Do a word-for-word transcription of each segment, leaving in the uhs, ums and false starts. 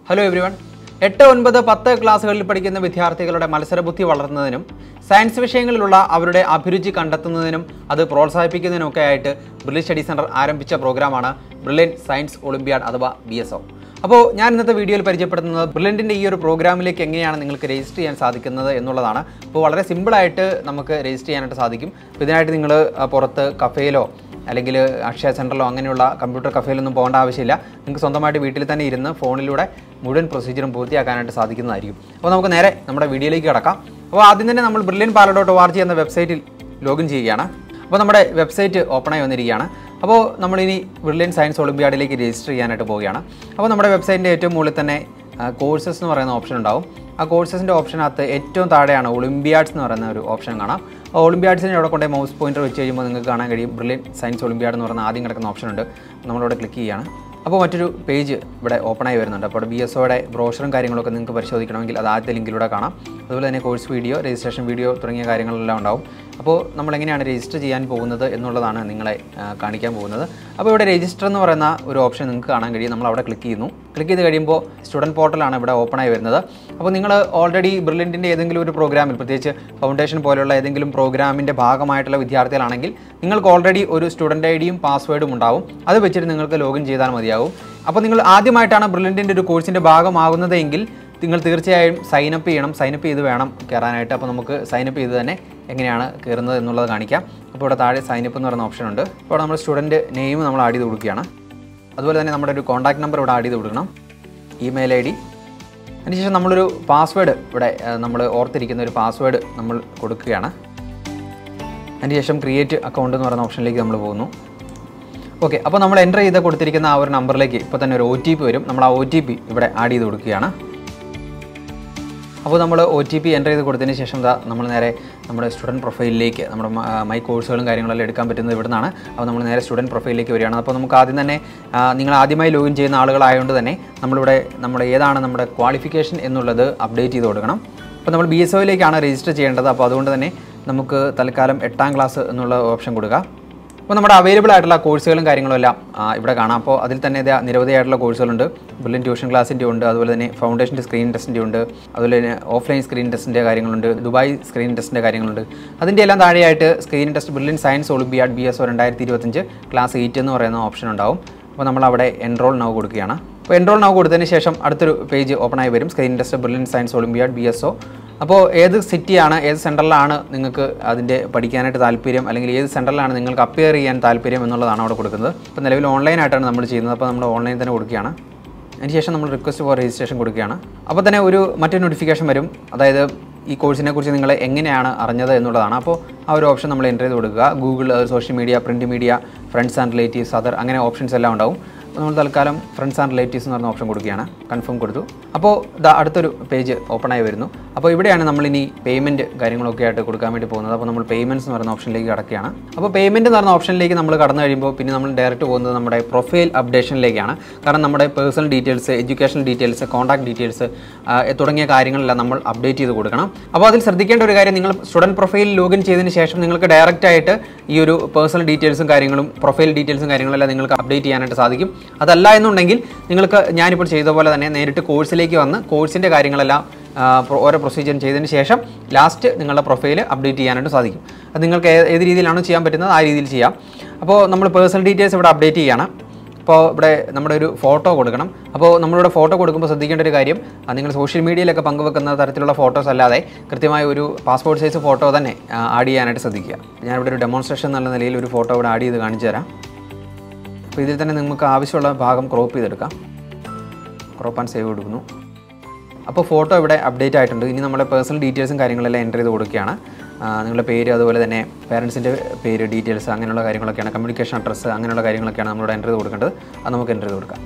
Hello everyone. എട്ട് ഒൻപത് പത്ത് ക്ലാസ്സുകളിൽ പഠിക്കുന്ന വിദ്യാർത്ഥികളുടെ മത്സരബുദ്ധി വളർത്തുന്നതിനും സയൻസ് വിഷയങ്ങളിലുള്ള അവരുടെ അഭിരുചി കണ്ടെത്തുന്നതിനും അത് പ്രോത്സാഹിപ്പിക്കുന്നതിനൊക്കെ ആയിട്ട് ബ്രില്യന്റ് സ്റ്റഡി സെന്റർ ആരംഭിച്ച പ്രോഗ്രാമാണ് ബ്രില്യന്റ് സയൻസ് ഒളിമ്പ്യാഡ് അഥവാ ബി എസ് ഒ. അപ്പോൾ ഞാൻ ഇന്നത്തെ വീഡിയോയിൽ പരിചയപ്പെടുത്തുന്നത് ബ്രില്യന്റിൻ്റെ ഈ ഒരു പ്രോഗ്രാമിലേക്ക് എങ്ങനെയാണ് നിങ്ങൾക്ക് രജിസ്റ്റർ ചെയ്യാൻ സാധിക്കുന്നത് എന്നുള്ളതാണ്. അപ്പോൾ വളരെ സിമ്പിളായിട്ട് നമുക്ക് രജിസ്റ്റർ ചെയ്യാനായിട്ട് സാധിക്കും. അപ്പോൾ ഇതിനായിട്ട് നിങ്ങൾ പുറത്ത് കഫേയിലോ അല്ലെങ്കിൽ അക്ഷയ സെൻറ്ററിലോ അങ്ങനെയുള്ള കമ്പ്യൂട്ടർ കഫേയിലൊന്നും പോകേണ്ട ആവശ്യമില്ല. നിങ്ങൾക്ക് സ്വന്തമായിട്ട് വീട്ടിൽ തന്നെ ഇരുന്ന് ഫോണിലൂടെ മുഴുവൻ പ്രൊസീജിയറും പൂർത്തിയാക്കാനായിട്ട് സാധിക്കുന്നതായിരിക്കും. അപ്പോൾ നമുക്ക് നേരെ നമ്മുടെ വീഡിയോയിലേക്ക് കിടക്കാം. അപ്പോൾ ആദ്യം തന്നെ നമ്മൾ brilliant Pala dot O R G എന്ന വെബ്സൈറ്റിൽ ലോഗിൻ ചെയ്യുകയാണ്. അപ്പോൾ നമ്മുടെ വെബ്സൈറ്റ് ഓപ്പണായി വന്നിരിക്കുകയാണ്. അപ്പോൾ നമ്മളിനി ബ്രില്യന്റ് സയൻസ് ഒളിമ്പ്യാഡിലേക്ക് രജിസ്റ്റർ ചെയ്യാനായിട്ട് പോവുകയാണ്. അപ്പോൾ നമ്മുടെ വെബ്സൈറ്റിൻ്റെ ഏറ്റവും മുകളിൽ തന്നെ കോഴ്സസ് എന്ന് പറയുന്ന ഓപ്ഷൻ ഉണ്ടാവും. ആ കോഴ്സസിൻ്റെ ഓപ്ഷനകത്ത് ഏറ്റവും താഴെയാണ് ഒളിമ്പ്യാഡ്സ് എന്ന് പറയുന്ന ഒരു ഓപ്ഷൻ കാണാം. ആ ഒളിമ്പ്യാഡ്സിനെ അവിടെ കൊണ്ടേ മൗസ് പോയിൻ്റർ വെച്ച് കഴിയുമ്പോൾ നിങ്ങൾക്ക് കാണാൻ കഴിയും ബ്രില്യന്റ് സയൻസ് ഒളിമ്പ്യാഡ് എന്ന് പറയുന്ന ആദ്യം കിടക്കുന്ന ഓപ്ഷൻ ഉണ്ട്. നമ്മളിവിടെ ക്ലിക്ക് ചെയ്യുകയാണ്. അപ്പോൾ മറ്റൊരു പേജ് ഇവിടെ ഓപ്പണായി വരുന്നുണ്ട്. അപ്പോൾ ബി എസ് ഒയുടെ ബ്രോഷറും കാര്യങ്ങളൊക്കെ നിങ്ങൾക്ക് പരിശോധിക്കണമെങ്കിൽ അത് ആദ്യത്തെ ലിങ്കിലൂടെ കാണാം. അതുപോലെ തന്നെ കോഴ്സ് വീഡിയോ, രജിസ്ട്രേഷൻ വീഡിയോ തുടങ്ങിയ കാര്യങ്ങളെല്ലാം ഉണ്ടാവും. അപ്പോൾ നമ്മളെങ്ങനെയാണ് രജിസ്റ്റർ ചെയ്യാൻ പോകുന്നത് എന്നുള്ളതാണ് നിങ്ങളെ കാണിക്കാൻ പോകുന്നത്. അപ്പോൾ ഇവിടെ രജിസ്റ്റർ എന്ന് പറയുന്ന ഒരു ഓപ്ഷൻ നിങ്ങൾക്ക് കാണാൻ കഴിയും. നമ്മൾ അവിടെ ക്ലിക്ക് ചെയ്യുന്നു. ക്ലിക്ക് ചെയ്ത് കഴിയുമ്പോൾ സ്റ്റുഡൻറ്റ് പോർട്ടലാണ് ഇവിടെ ഓപ്പണായി വരുന്നത്. അപ്പോൾ നിങ്ങൾ ഓൾറെഡി ബ്രില്യൻറ്റിൻ്റെ ഏതെങ്കിലും ഒരു പ്രോഗ്രാമിൽ, പ്രത്യേകിച്ച് ഫൗണ്ടേഷൻ പോലെയുള്ള ഏതെങ്കിലും പ്രോഗ്രാമിൻ്റെ ഭാഗമായിട്ടുള്ള വിദ്യാർത്ഥികളാണെങ്കിൽ നിങ്ങൾക്ക് ഓൾറെഡി ഒരു സ്റ്റുഡൻറ്റ് ഐ ഡിയും പാസ്വേഡും ഉണ്ടാവും. അത് വെച്ചിട്ട് നിങ്ങൾക്ക് ലോഗിൻ ചെയ്താൽ മതിയാവും. അപ്പോൾ നിങ്ങൾ ആദ്യമായിട്ടാണ് ബ്രില്യൻറ്റിൻ്റെ ഒരു കോഴ്സിൻ്റെ ഭാഗമാകുന്നതെങ്കിൽ നിങ്ങൾ തീർച്ചയായും സൈനപ്പ് ചെയ്യണം. സൈനപ്പ് ചെയ്ത് വേണം കയറാനായിട്ട്. അപ്പോൾ നമുക്ക് സൈനപ്പ് ചെയ്ത് തന്നെ എങ്ങനെയാണ് കയറുന്നത് എന്നുള്ളത് കാണിക്കാം. അപ്പോൾ ഇവിടെ താഴെ സൈനപ്പ് എന്ന് പറയുന്ന ഓപ്ഷൻ ഉണ്ട്. അപ്പോൾ നമ്മൾ സ്റ്റുഡൻറ്റ് നെയിം നമ്മൾ ആഡ് ചെയ്ത് കൊടുക്കുകയാണ്. അതുപോലെ തന്നെ നമ്മുടെ ഒരു കോൺടാക്ട് നമ്പർ ഇവിടെ ആഡ് ചെയ്ത് കൊടുക്കണം, ഇമെയിൽ ഐ ഡി. അതിനുശേഷം നമ്മളൊരു പാസ്വേഡ് ഇവിടെ നമ്മൾ ഓർത്തിരിക്കുന്ന ഒരു പാസ്വേഡ് നമ്മൾ കൊടുക്കുകയാണ്. അതിനുശേഷം ക്രിയേറ്റ് അക്കൗണ്ട് എന്ന് പറയുന്ന ഓപ്ഷനിലേക്ക് നമ്മൾ പോകുന്നു. ഓക്കെ, അപ്പോൾ നമ്മൾ എൻ്റർ ചെയ്ത് കൊടുത്തിരിക്കുന്ന ആ ഒരു നമ്പറിലേക്ക് ഇപ്പോൾ തന്നെ ഒരു ഒ ടി പി വരും. നമ്മൾ ആ ഒ ടി പി ഇവിടെ ആഡ് ചെയ്ത് കൊടുക്കുകയാണ്. അപ്പോൾ നമ്മൾ ഒ ടി പി എൻ്റർ ചെയ്ത് കൊടുത്തതിന് ശേഷം ദാ നമ്മൾ നേരെ നമ്മുടെ സ്റ്റുഡൻറ്റ് പ്രൊഫൈലിലേക്ക്, നമ്മുടെ മൈ കോഴ്സുകളും കാര്യങ്ങളെല്ലാം എടുക്കാൻ പറ്റുന്നത് ഇവിടെ നിന്നാണ്. അപ്പോൾ നമ്മൾ നേരെ സ്റ്റുഡൻറ്റ് പ്രൊഫൈലിലേക്ക് വരികയാണ്. അപ്പോൾ നമുക്ക് ആദ്യം തന്നെ നിങ്ങൾ ആദ്യമായി ലോഗിൻ ചെയ്യുന്ന ആളുകളായതുകൊണ്ട് തന്നെ നമ്മളിവിടെ നമ്മുടെ ഏതാണ് നമ്മുടെ ക്വാളിഫിക്കേഷൻ എന്നുള്ളത് അപ്ഡേറ്റ് ചെയ്ത് കൊടുക്കണം. അപ്പോൾ നമ്മൾ ബി എസ് ഒയിലേക്കാണ് രജിസ്റ്റർ ചെയ്യേണ്ടത്. അപ്പോൾ അതുകൊണ്ട് തന്നെ നമുക്ക് തൽക്കാലം എട്ടാം ക്ലാസ് എന്നുള്ള ഓപ്ഷൻ കൊടുക്കുക. അപ്പോൾ നമ്മുടെ അവൈലബിൾ ആയിട്ടുള്ള കോഴ്സുകളും കാര്യങ്ങളും എല്ലാം ഇവിടെ കാണാം. അപ്പോൾ അതിൽ തന്നെ നിരവധിയായിട്ടുള്ള കോഴ്സുകളുണ്ട്. ബ്രില്യൻറ്റ് ട്യൂഷൻ ക്ലാസിൻ്റെ ഉണ്ട്, അതുപോലെ തന്നെ ഫൗണ്ടേഷൻ്റെ സ്ക്രീൻ ടെസ്റ്റിൻ്റെ ഉണ്ട്, അതുപോലെ തന്നെ ഓഫ്ലൈൻ സ്ക്രീൻ ടെസ്റ്റിൻ്റെ കാര്യങ്ങളുണ്ട്, ദുബായ് സ്ക്രീൻ ടെസ്റ്റിൻ്റെ കാര്യങ്ങളുണ്ട്. അതിൻ്റെ എല്ലാം താഴെയായിട്ട് screen test brilliant science olympiad B S O രണ്ടായിരത്തി ഇരുപത്തഞ്ച് ക്ലാസ് എയ്റ്റ് എന്ന് പറയുന്ന ഓപ്ഷൻ ഉണ്ടാവും. അപ്പോൾ നമ്മളവിടെ എൻറോൾ നൗ കൊടുക്കുകയാണ്. അപ്പോൾ എൻറോൾ നൗ കൊടുത്തതിന് ശേഷം അടുത്തൊരു പേജ് ഓപ്പണായി വരും, screen test brilliant science olympiad B S O. അപ്പോൾ ഏത് സിറ്റിയാണ്, ഏത് സെൻറ്ററിലാണ് നിങ്ങൾക്ക് അതിൻ്റെ പഠിക്കാനായിട്ട് താല്പര്യം, അല്ലെങ്കിൽ ഏത് സെൻറ്ററിലാണ് നിങ്ങൾക്ക് അപ്പിയർ ചെയ്യാൻ താല്പര്യം എന്നുള്ളതാണ് അവിടെ കൊടുക്കുന്നത്. അപ്പോൾ നിലവിൽ ഓൺലൈനായിട്ടാണ് നമ്മൾ ചെയ്യുന്നത്. അപ്പോൾ നമ്മൾ ഓൺലൈൻ തന്നെ കൊടുക്കുകയാണ്. അതിനുശേഷം നമ്മൾ റിക്വസ്റ്റ് ഫോർ രജിസ്ട്രേഷൻ കൊടുക്കുകയാണ്. അപ്പോൾ തന്നെ ഒരു മറ്റൊരു നോട്ടിഫിക്കേഷൻ വരും, അതായത് ഈ കോഴ്സിനെ കുറിച്ച് നിങ്ങൾ എങ്ങനെയാണ് അറിഞ്ഞത് എന്നുള്ളതാണ്. അപ്പോൾ ആ ഒരു ഓപ്ഷൻ നമ്മൾ എൻ്റർ ചെയ്ത് കൊടുക്കുക. Google, social media, print media, friends and relatives, other, അങ്ങനെ ഓപ്ഷൻസ് എല്ലാം ഉണ്ടാവും. നമ്മൾ തൽക്കാലം ഫ്രണ്ട്സ് ആൻഡ് റിലേറ്റീവ്സ് എന്ന് പറഞ്ഞ ഓപ്ഷൻ കൊടുക്കുകയാണ്. കൺഫേം കൊടുത്തു. അപ്പോൾ ഇതാ അടുത്തൊരു പേജ് ഓപ്പണായി വരുന്നു. അപ്പോൾ ഇവിടെയാണ് നമ്മളിനി പേയ്മെൻറ്റ് കാര്യങ്ങളൊക്കെ ആയിട്ട് കൊടുക്കാൻ വേണ്ടി പോകുന്നത്. അപ്പോൾ നമ്മൾ പേയ്മെൻറ്റ്സ് എന്ന് പറയുന്ന ഓപ്ഷനിലേക്ക് കടക്കുകയാണ്. അപ്പോൾ പേയ്മെൻറ്റ് എന്ന് പറഞ്ഞ ഓപ്ഷനിലേക്ക് നമ്മൾ കടന്നു കഴിയുമ്പോൾ പിന്നെ നമ്മൾ ഡയറക്റ്റ് പോകുന്നത് നമ്മുടെ പ്രൊഫൈൽ അപ്ഡേഷനിലേക്കാണ്. കാരണം നമ്മുടെ personal details, educational details, contact details തുടങ്ങിയ കാര്യങ്ങളെല്ലാം നമ്മൾ അപ്ഡേറ്റ് ചെയ്ത് കൊടുക്കണം. അപ്പോൾ അതിൽ ശ്രദ്ധിക്കേണ്ട ഒരു കാര്യം, നിങ്ങൾ സ്റ്റുഡൻറ്റ് പ്രൊഫൈൽ ലോഗിൻ ചെയ്തതിന് ശേഷം നിങ്ങൾക്ക് ഡയറക്റ്റ് ആയിട്ട് ഈ ഒരു പേഴ്സണൽ ഡീറ്റെയിൽസും കാര്യങ്ങളും പ്രൊഫൈൽ ഡീറ്റെയിൽസും കാര്യങ്ങളെല്ലാം നിങ്ങൾക്ക് അപ്ഡേറ്റ് ചെയ്യാനായിട്ട് സാധിക്കും. അതല്ല എന്നുണ്ടെങ്കിൽ നിങ്ങൾക്ക് ഞാനിപ്പോൾ ചെയ്ത പോലെ തന്നെ നേരിട്ട് കോഴ്സിലേക്ക് വന്ന് കോഴ്സിൻ്റെ കാര്യങ്ങളെല്ലാം ഓരോ പ്രൊസീജിയർ ചെയ്തതിന് ശേഷം ലാസ്റ്റ് നിങ്ങളുടെ പ്രൊഫൈൽ അപ്ഡേറ്റ് ചെയ്യാനായിട്ട് സാധിക്കും. അത് നിങ്ങൾക്ക് ഏത് രീതിയിലാണോ ചെയ്യാൻ പറ്റുന്നത് ആ രീതിയിൽ ചെയ്യാം. അപ്പോൾ നമ്മൾ പേഴ്സണൽ ഡീറ്റെയിൽസ് ഇവിടെ അപ്ഡേറ്റ് ചെയ്യണം. അപ്പോൾ ഇവിടെ നമ്മുടെ ഒരു ഫോട്ടോ കൊടുക്കണം. അപ്പോൾ നമ്മളിവിടെ ഫോട്ടോ കൊടുക്കുമ്പോൾ ശ്രദ്ധിക്കേണ്ട ഒരു കാര്യം, നിങ്ങൾ സോഷ്യൽ മീഡിയയിലൊക്കെ പങ്കുവെക്കുന്ന തരത്തിലുള്ള ഫോട്ടോസ് അല്ലാതെ കൃത്യമായ ഒരു പാസ്പോർട്ട് സൈസ് ഫോട്ടോ തന്നെ ആഡ് ചെയ്യാനായിട്ട് ശ്രദ്ധിക്കുക. ഞാനിവിടെ ഒരു ഡെമോൺസ്ട്രേഷൻ എന്നുള്ള നിലയിൽ ഒരു ഫോട്ടോ ഇവിടെ ആഡ് ചെയ്ത് കാണിച്ചു തരാം. അപ്പോൾ ഇതിൽ തന്നെ നിങ്ങൾക്ക് ആവശ്യമുള്ള ഭാഗം ക്രോപ്പ് ചെയ്തെടുക്കാം. ക്രോപ്പ് ആൻഡ് സേവ് കൊടുക്കുന്നു. അപ്പോൾ ഫോട്ടോ ഇവിടെ അപ്ഡേറ്റ് ആയിട്ടുണ്ട്. ഇനി നമ്മുടെ പേഴ്സണൽ ഡീറ്റെയിൽസും കാര്യങ്ങളെല്ലാം എൻ്റർ ചെയ്ത് കൊടുക്കുകയാണ്. നിങ്ങളുടെ പേര്, അതുപോലെ തന്നെ പേരൻസിൻ്റെ പേര്, ഡീറ്റെയിൽസ്, അങ്ങനെയുള്ള കാര്യങ്ങളൊക്കെയാണ്, കമ്മ്യൂണിക്കേഷൻ അഡ്രസ്സ്, അങ്ങനെയുള്ള കാര്യങ്ങളൊക്കെയാണ് നമ്മളിവിടെ എൻ്റർ ചെയ്ത് കൊടുക്കേണ്ടത്. അത് നമുക്ക് എൻ്റർ ചെയ്ത് കൊടുക്കാം.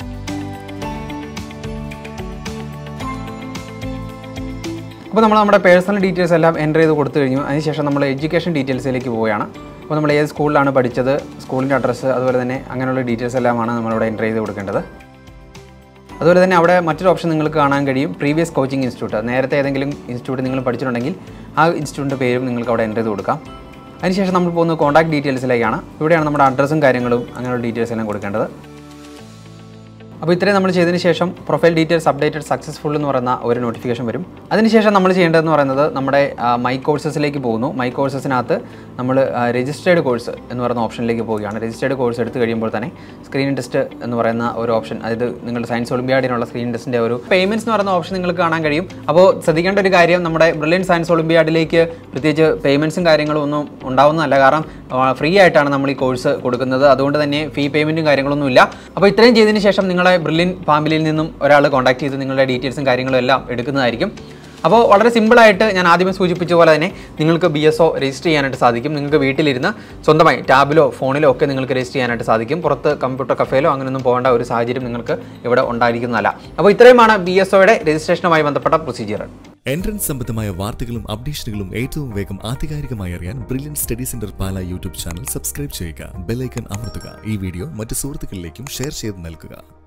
അപ്പോൾ നമ്മൾ നമ്മുടെ പേഴ്സണൽ ഡീറ്റെയിൽസ് എല്ലാം എൻ്റർ ചെയ്ത് കൊടുത്തു കഴിഞ്ഞു. അതിനുശേഷം നമ്മൾ എഡ്യൂക്കേഷൻ ഡീറ്റെയിൽസിലേക്ക് പോവുകയാണ്. അപ്പോൾ നമ്മൾ ഏത് സ്കൂളിലാണ് പഠിച്ചത്, സ്കൂളിൻ്റെ അഡ്രസ്സ്, അതുപോലെ തന്നെ അങ്ങനെയുള്ള ഡീറ്റെയിൽസ് എല്ലാമാണ് നമ്മളിവിടെ എൻ്റർ ചെയ്ത് കൊടുക്കേണ്ടത്. അതുപോലെ തന്നെ അവിടെ മറ്റൊരു ഓപ്ഷൻ നിങ്ങൾക്ക് കാണാൻ കഴിയും, പ്രീവിയസ് കോച്ചിങ് ഇൻസ്റ്റിറ്റ്യൂട്ട്. നേരത്തെ ഏതെങ്കിലും ഇൻസ്റ്റിറ്റ്യൂട്ട് നിങ്ങൾ പഠിച്ചിട്ടുണ്ടെങ്കിൽ ആ ഇൻസ്റ്റിറ്റ്യൂട്ടിൻ്റെ പേരും നിങ്ങൾക്ക് അവിടെ എൻ്റർ ചെയ്ത് കൊടുക്കാം. അതിനുശേഷം നമ്മൾ പോകുന്നത് കോൺടാക്ട് ഡീറ്റെയിൽസിലേക്കാണ്. ഇവിടെയാണ് നമ്മുടെ അഡ്രസ്സും കാര്യങ്ങളും അങ്ങനെയുള്ള ഡീറ്റെയിൽസ് എല്ലാം കൊടുക്കേണ്ടത്. അപ്പോൾ ഇത്രയും നമ്മൾ ചെയ്തതിന് ശേഷം പ്രൊഫൈൽ ഡീറ്റെയിൽസ് അപ്ഡേറ്റഡ് സക്സസ്ഫുൾ എന്ന് പറയുന്ന ഒരു നോട്ടിഫിക്കേഷൻ വരും. അതിനുശേഷം നമ്മൾ ചെയ്യേണ്ടതെന്ന് പറയുന്നത് നമ്മുടെ മൈ കോഴ്സസിലേക്ക് പോകുന്നു. മൈ കോഴ്സസിനകത്ത് നമ്മൾ രജിസ്റ്റേർഡ് കോഴ്സ് എന്ന് പറയുന്ന ഓപ്ഷനിലേക്ക് പോവുകയാണ്. രജിസ്റ്റേർഡ് കോഴ്സ് എടുത്ത് കഴിയുമ്പോൾ തന്നെ സ്ക്രീൻ ടെസ്റ്റ് എന്ന് പറയുന്ന ഒരു ഓപ്ഷൻ, അതായത് നിങ്ങളുടെ സയൻസ് ഒളിമ്പ്യാഡിനുള്ള സ്ക്രീൻ ടെസ്റ്റിൻ്റെ ഒരു പേയ്മെൻറ്റ്സ് എന്ന് പറയുന്ന ഓപ്ഷൻ നിങ്ങൾക്ക് കാണാൻ കഴിയും. അപ്പോൾ ശ്രദ്ധിക്കേണ്ട ഒരു കാര്യം, നമ്മുടെ ബ്രില്യൻറ്റ് സയൻസ് ഒളിമ്പ്യാഡിലേക്ക് പ്രത്യേകിച്ച് പേയ്മെൻറ്റ്സും കാര്യങ്ങളും ഒന്നും ഉണ്ടാവുന്നതല്ല. കാരണം ഫ്രീ ആയിട്ടാണ് നമ്മൾ ഈ കോഴ്സ് കൊടുക്കുന്നത്. അതുകൊണ്ട് തന്നെ ഫീ പേയ്മെൻറ്റും കാര്യങ്ങളൊന്നും ഇല്ല. അപ്പോൾ ഇത്രയും ചെയ്തതിന് ശേഷം നിങ്ങളെ ബ്രില്യൻറ്റ് ഫാമിലിയിൽ നിന്നും ഒരാൾ കോൺടാക്ട് ചെയ്ത് നിങ്ങളുടെ ഡീറ്റെയിൽസും കാര്യങ്ങളും എല്ലാം എടുക്കുന്നതായിരിക്കും. അപ്പോൾ വളരെ സിമ്പിളായിട്ട് ഞാൻ ആദ്യമേ സൂചിപ്പിച്ച പോലെ തന്നെ നിങ്ങൾക്ക് ബി എസ് ഒ രജിസ്റ്റർ ചെയ്യാനായിട്ട് സാധിക്കും. നിങ്ങൾക്ക് വീട്ടിലിരുന്ന് സ്വന്തമായി ടാബിലോ ഫോണിലോ ഒക്കെ നിങ്ങൾക്ക് രജിസ്റ്റർ ചെയ്യാനായിട്ട് സാധിക്കും. പുറത്ത് കമ്പ്യൂട്ടർ കഫേയിലോ അങ്ങനെയൊന്നും പോകേണ്ട ഒരു സാഹചര്യം നിങ്ങൾക്ക് ഇവിടെ ഉണ്ടായിരിക്കുന്നതല്ല. അപ്പോൾ ഇത്രയുമാണ് ബി എസ് ഒയുടെ രജിസ്ട്രേഷനുമായി ബന്ധപ്പെട്ട പ്രൊസീജിയർ. എൻട്രൻസ് സംബന്ധമായ വാർത്തകളും അപ്ഡേഷനുകളും ഏറ്റവും വേഗം ആധികാരികമായി അറിയാൻ brilliant study centre Pala YouTube channel subscribe ചെയ്യുക. ബെൽ ഐക്കൺ അമർത്തുക. ഈ വീഡിയോ മറ്റ് സുഹൃത്തുക്കളിലേക്കും ഷെയർ ചെയ്ത് നൽകുക.